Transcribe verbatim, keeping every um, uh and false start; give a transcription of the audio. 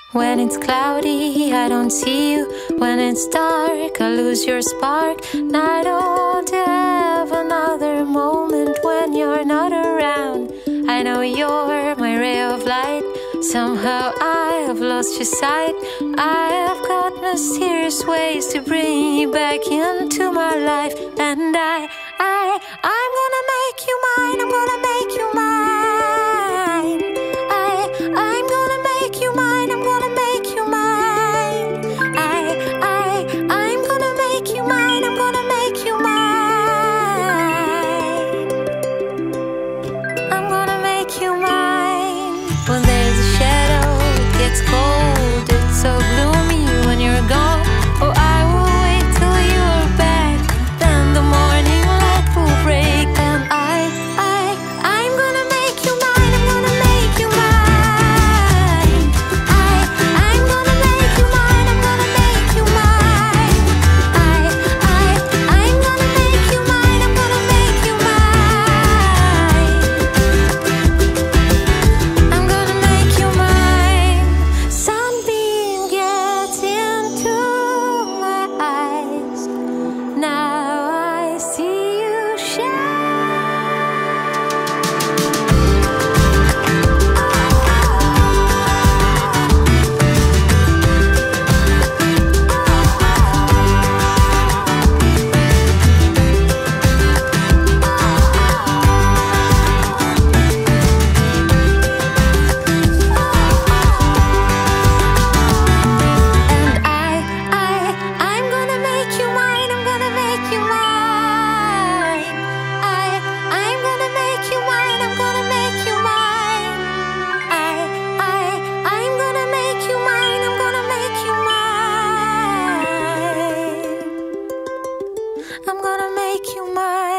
When it's cloudy, I don't see you. When it's dark, I lose your spark. And I don't have another moment when you're not around. I know you're my ray of light. Somehow I have lost your sight. I have got mysterious ways to bring you back into my life. And I, I, I'm gonna make you mine. I'm gonna make you mine. I, I'm gonna make you mine. I'm gonna make you mine. I, I, I'm gonna make you mine. I'm gonna make you mine. I'm gonna make you mine. When there's a shadow, it gets cold. It's so gloomy when you're gone. Oh, I will wait till you're back. Then the morning light will break. And I, I, I'm gonna make you mine. I'm gonna make you mine. I, I'm gonna make you mine. I'm gonna make you mine. I, I, I'm gonna make you mine. I'm gonna make you mine. I'm gonna make you mine. Sunbeam gets into my eyes. Now I see you shine. And I, I, I'm gonna make you mine. I'm gonna make you mine. I, I'm gonna make you mine. I'm gonna make you mine. I, I, I'm gonna make you mine. I'm gonna make you mine. I'm gonna make you mine.